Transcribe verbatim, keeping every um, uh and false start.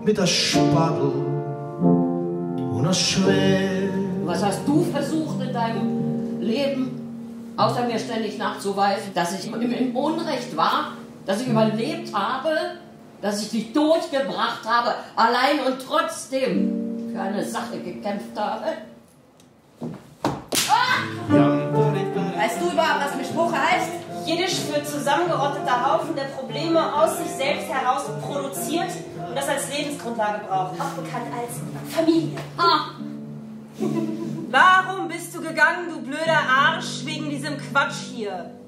mit der Spatel und er schwer. Was hast du versucht in deinem Leben, außer mir ständig nachzuweisen, dass ich im, im Unrecht war, dass ich überlebt habe, dass ich dich durchgebracht habe, allein und trotzdem für eine Sache gekämpft habe? Ah! Weißt du überhaupt, was Mischbuche heißt? Jiddisch für zusammengerotteter Haufen, der Probleme aus sich selbst heraus produziert und das als Lebensgrundlage braucht. Auch bekannt als Familie. Ah. Warum bist du gegangen, du blöder Arsch, wegen diesem Quatsch hier?